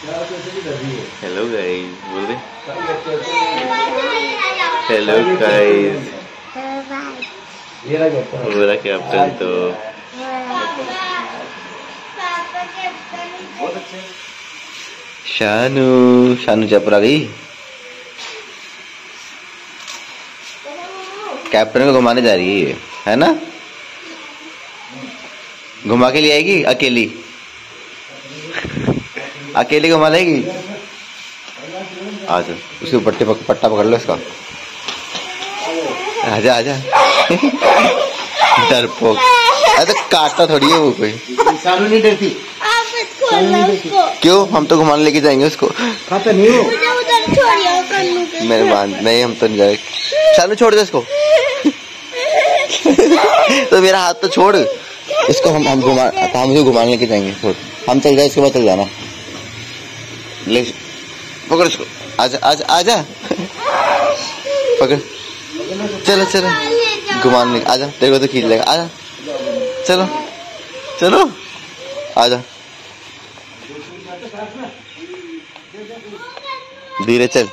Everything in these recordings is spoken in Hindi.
हेलो गाइस, बोल दे हेलो गाइस। पूरा कैप्टन तो शानू शानू जयपुर आ गई। कैप्टन को घुमाने जा रही है ना? घुमा के ले आएगी अकेली? अकेली घुमा लेगी? आजा, उसके पट्टा पकड़ लो इसका। आजा आजा। डरपोक। अरे काटता थोड़ी है वो कोई। शानू नहीं डरती। क्यों? हम तो घुमाने लेके जाएंगे उसको। खाता नहीं हो? मेहरबान नहीं, हम तो नहीं जाए। शानू छोड़ दे इसको। तो मेरा हाथ तो छोड़ इसको। हम घुमाने लेके जाएंगे। छोड़, हम चल जाए, इसके बाद चल जाना। ले पकड़ इसको। आजा आजा आजा। पकड़, चलो चलो घुमाने लेके आजा। तेरे को तो खींच लेगा। आजा चलो चलो आजा। धीरे चल।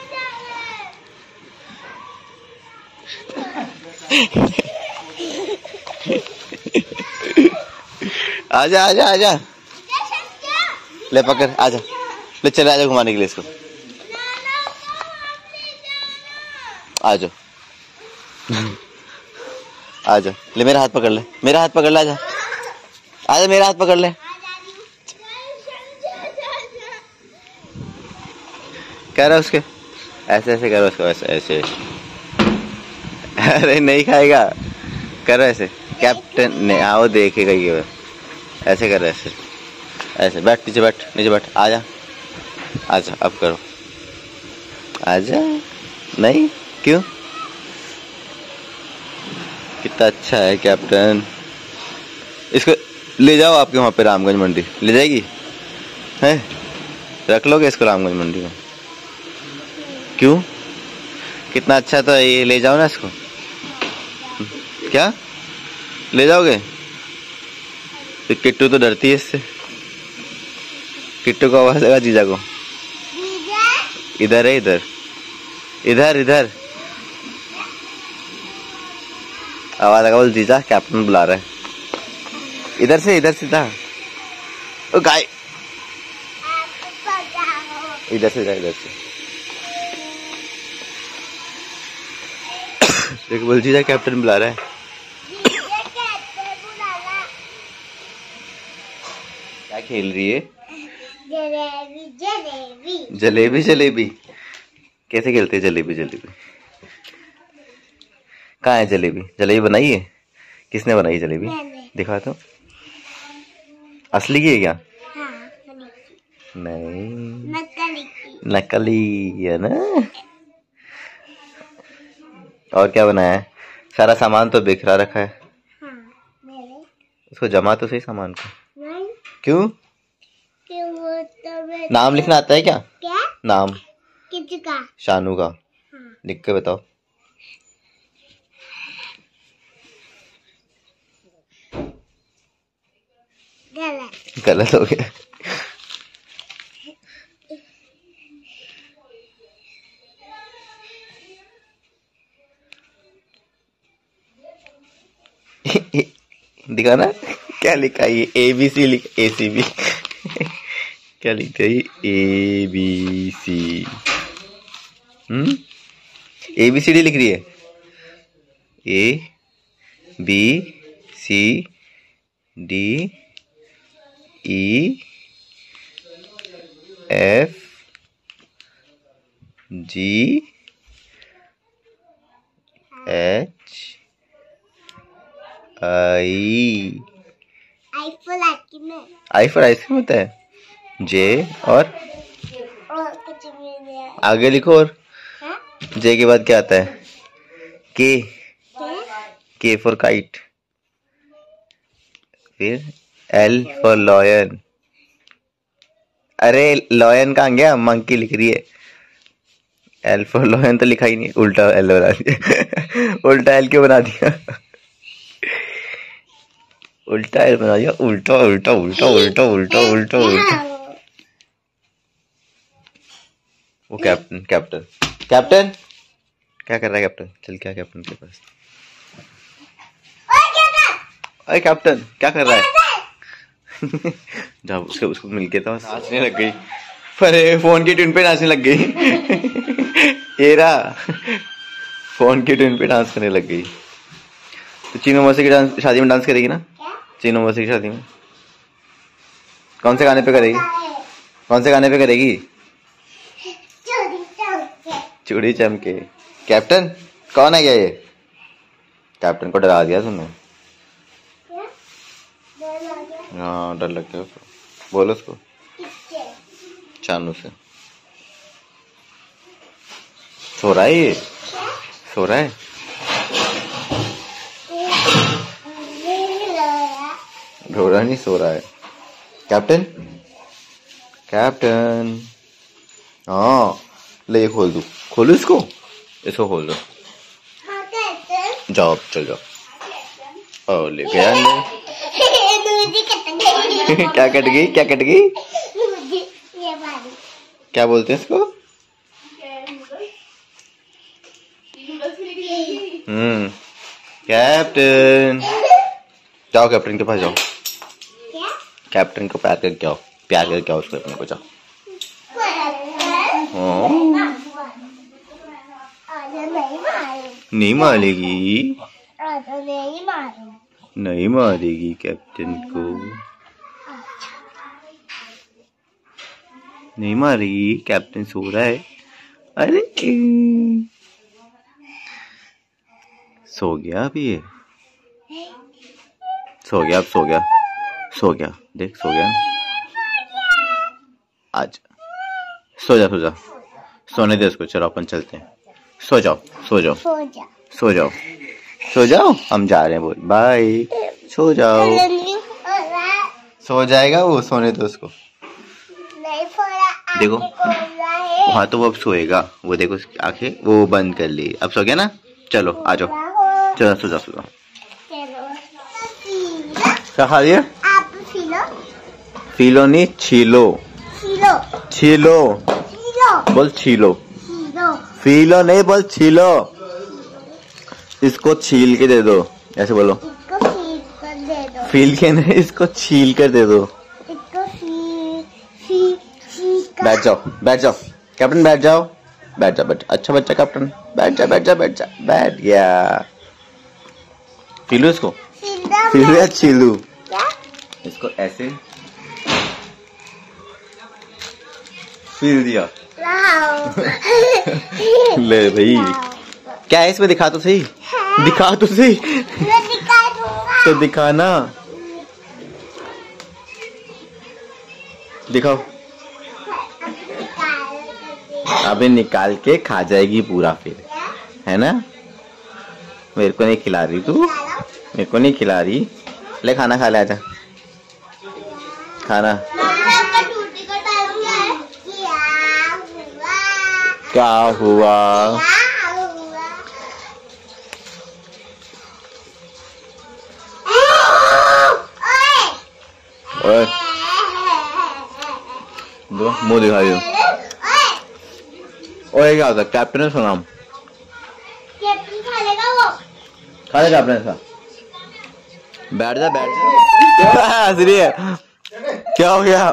आजा आजा आजा। ले पकड़, आजा। ले चले, आजा घुमाने के लिए इसको। आजा आजा। ले मेरा हाथ पकड़ ले, मेरा हाथ पकड़ ले। आजा आजा, मेरा हाथ पकड़ ले। कह रहा उसके ऐसे ऐसे करो उसको, ऐसे ऐसे। अरे नहीं खाएगा, करो ऐसे। कैप्टन ने आओ देखेगा ये। ऐसे कर, ऐसे ऐसे। बैठ नीचे, बैठ नीचे बैठ। आजा आजा, अब करो। आजा। नहीं क्यों? कितना अच्छा है कैप्टन। इसको ले जाओ आपके वहाँ पे रामगंज मंडी। ले जाएगी? है, रख लोगे इसको रामगंज मंडी में? क्यों? कितना अच्छा तो ये, ले जाओ ना इसको। क्या ले जाओगे? तो किट्टू तो डरती है इससे। किट्टू को आवाज लगा जीजा को। इधर है, इधर इधर इधर। आवाज लगा, बोल जीजा कैप्टन बुला रहा है। इधर से, इधर सीधा। ओ गाय, इधर से जा, इधर से। देख, बोल जीजा कैप्टन बुला रहा है। क्या खेल रही है? जलेबी जलेबी जलेबी जलेबी। कैसे खेलते हैं जलेबी जलेबी? कहाँ है जलेबी? जलेबी बनाई है? किसने बनाई जलेबी? दिखा तो। असली की है क्या? हाँ, नहीं, नकली नकली है ना। और क्या बनाया है? सारा सामान तो बिखरा रखा है। हाँ, मेरे उसको जमा तो सही सामान को। नहीं, क्यों? वो तो नाम लिखना आता है क्या? क्या नाम किसका? शानू का। हाँ। लिख के बताओ। गलत गलत हो गया। दिखा ना क्या लिखा है? ये ABC लिख, ACB। क्या लिखा है? ABC। ABCD लिख रही है। ABCDEFGHI। आई फॉर आइसक्रीम होता है। J और कुछ भी नहीं। आगे लिखो। और J के बाद क्या आता है? K for kite. फिर L फॉर लॉयन। अरे लॉयन कहाँ गया? मंकी लिख रही है। L फॉर लॉयन तो लिखा ही नहीं, उल्टा L बना दिया। उल्टा L क्यों बना दिया? उल्टा L बना दिया। उल्टा उल्टा उल्टा उल्टा उल्टा उल्टा उल्टा। वो कैप्टन कैप्टन कैप्टन क्या कर रहा है कैप्टन? चल क्या कैप्टन के पास। अरे कैप्टन क्या कर रहा है? जब उसको मिल के था नाचने लग गई। अरे फोन की ट्यून पे नाचने लग गई। ये रहा फोन की ट्यून पे डांस करने लग गई। तो चीनो मौसी की शादी में डांस करेगी ना? चीनो मौसी की शादी में कौन से गाने पे करेगी? कौन से गाने पे करेगी? चूड़ी चमके। कैप्टन कौन है क्या ये? कैप्टन को डरा दिया तुमने। हाँ डर लगता है उसको। बोलो उसको चानू से। सो रहा है ये? सो रहा है? रो रहा नहीं, सो रहा है। कैप्टन कैप्टन हाँ ले खोल दू। खोलो इसको खोल दो। जाओ चल जाओ। और ले गया क्या कट गई? क्या कट गई? क्या बोलते हैं इसको? कैप्टन जाओ कैप्टन के पास जाओ। कैप्टन को प्यार करके आओ। प्यार करके आओ उसको अपने को। जाओ नहीं मारेगी। नहीं मारेगी कैप्टन को। नहीं मारेगी। कैप्टन सो रहा है। अरे सो गया अभी ये। सो गया अब सो गया। सो गया देख सो गया। आज सो जा सो जा। सोने दे उसको। चलो अपन चलते हैं। सो जाओ सो जाओ सो जाओ सो जाओ। हम जा रहे हैं बोल बाय। सो जाओ। सो जाएगा वो। सोने दो उसको। देखो वहाँ तो वो अब सोएगा। वो देखो उसकी आंखें वो बंद कर ली। अब सो गया ना? चलो आ जाओ। चलो सो जाओ सो जाओ। क्या खा रही है? फीलो नहीं छीलो। छीलो बोल। छीलो फीलो नहीं बोल। छीलो। इसको छील के दे दो। ऐसे बोलो। फील के नहीं इसको छील कर दे दो। बैठ जाओ बैठ जाओ कैप्टन। बैठ जाओ बैठ जाओ। बैठ अच्छा बच्चा कैप्टन। बैठ जा बैठ जा बैठ जा। बैठ गया। फीलू इसको। फीलू या छीलू? इसको ऐसे फील दिया। ले भाई क्या है इसमें? दिखा तो सही। दिखा तो सही। तो दिखाना। दिखाओ। अभी निकाल के खा जाएगी पूरा फिर है ना? मेरे को नहीं खिला रही तू। मेरे को नहीं खिला रही। ले खाना खा ले। आजा खाना। क्या हुआ? ओए दो मुंह दिखाई दो। ओए क्या होता? कैप्टन ने सुना। कैप्टन खा लेगा वो। खा ले कैप्टन सा। बैठ जा बैठ जा। क्या हंस रही है? क्या हो गया?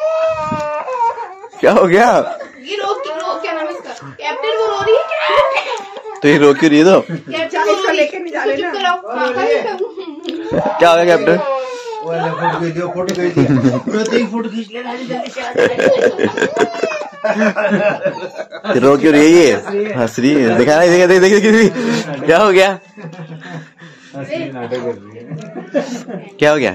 क्या हो गया? क्या नाम है इसका? कैप्टन वो रो रही है क्या? तो ये रो क्यों रही है? तो इसका लेके नहीं जा रहे ना। क्या हो गया कैप्टन? फोटो खींच थी। फोटो खींच ले रो क्यों रही है? ये हंस रही है। देखा नहीं? देख क्या हो गया? क्या हो गया?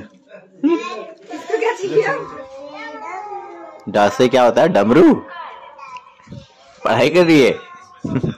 डांस से क्या होता है? डमरू पढ़ाई कर रही है।